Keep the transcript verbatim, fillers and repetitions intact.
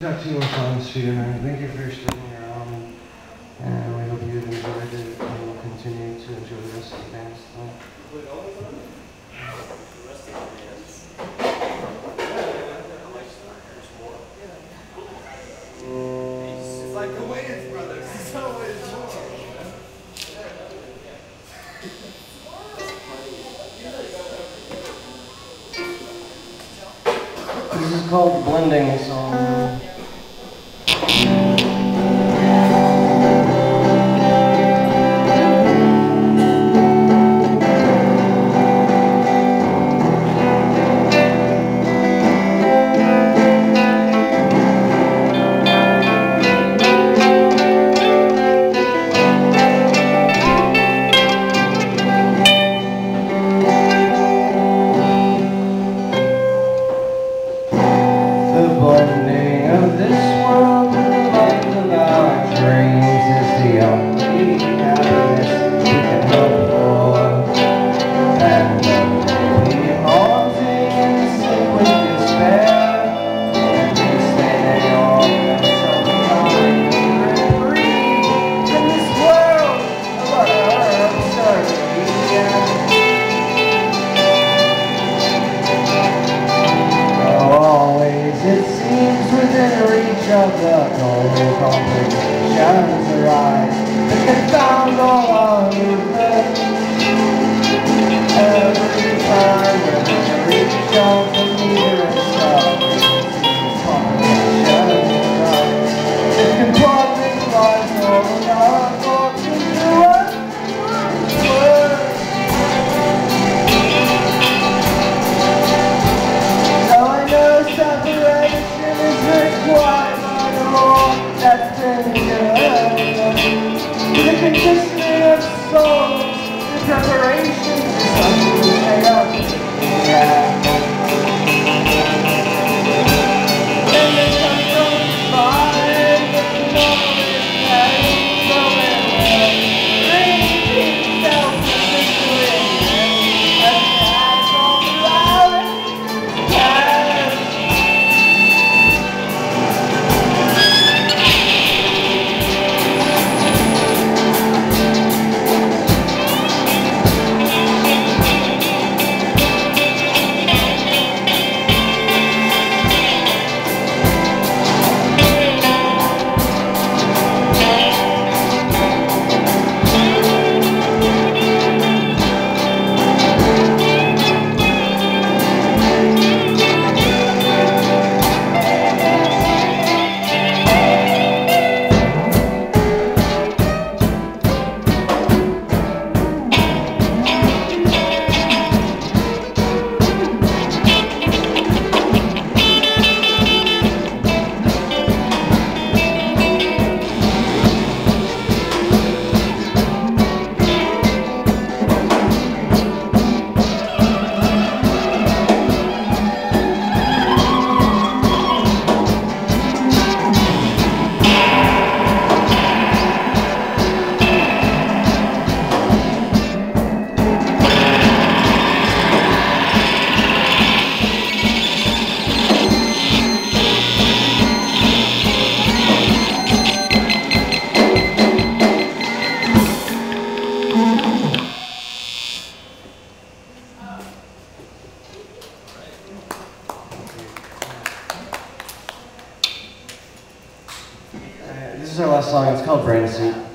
Got two more songs for you tonight. Thank you for sticking around, and we hope you've enjoyed it, and will continue to enjoy the rest of the band stuff. Wait, all of them? The rest of the bands? It's like the Wayans brothers. It's always more. This is called Blending Song. Blending of this world with the light of our dreams is the only happiness we can hope for. And maybe haunting and sick with despair, at least they all have some kind of breathe in this world of our absurdity. Always it seems within reach of the goal, complications arise that confound all our movement. Every time within reach of the meter itself, complications arise that compartmentalize all of our thoughts into one word. Separation is required by the law that's been given. The conditioning of souls, the preparation for something made up. Yeah. And the control is fine, but the knowledge has so many bring itself to situation as it has all throughout it. This is our last song. It's called Brain Suit.